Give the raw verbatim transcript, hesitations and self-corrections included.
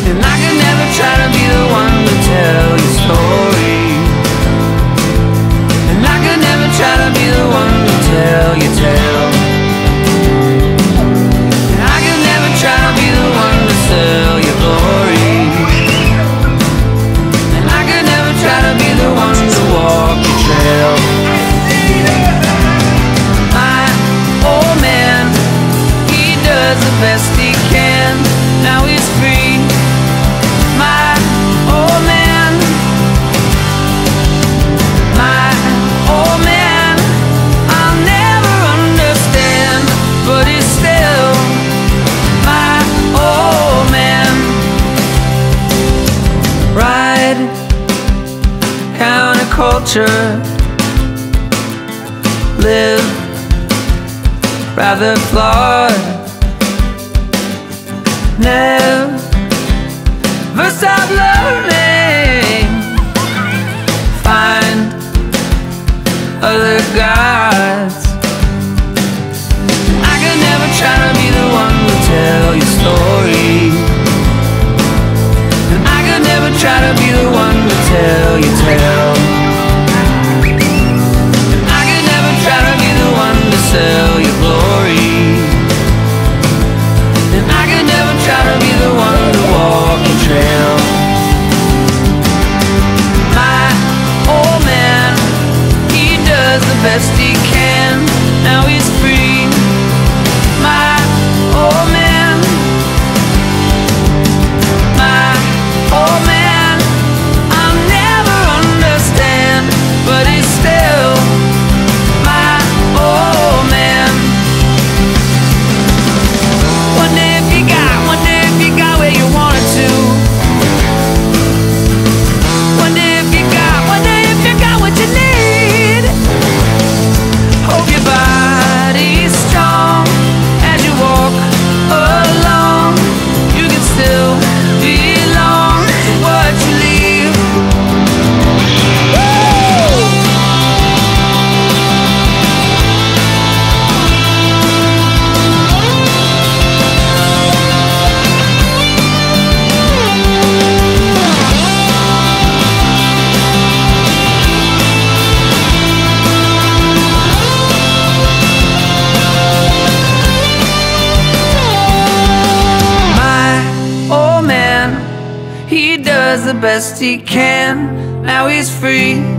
And I could never try to be the one to tell your story. And I could never try to be the one to tell your tale. And I could never try to be the one to sell your glory. And I could never try to be the one to walk your trail. My old man, he does the best he can. Now he's free. My old man, my old man, I'll never understand, but he's still my old man. Ride, counterculture, live rather flawed. Never stop learning. Find other gods. I could never try to be the one to tell your story. And I could never try to be the one to tell your tale. And I could never try to be the one to sell your glory. And I could never try to be the one to walk your trail. My old man, he does the best he can. Now he's free. My old man, my old man, I'll never understand, but he's still my old man. One day if you got, one day if you got where you wanted to. One day if you got, one day if you got what you need. Hope your body's strong as you walk along. You can still belong to what you leave. My old man, he does the best he can. Now he's free.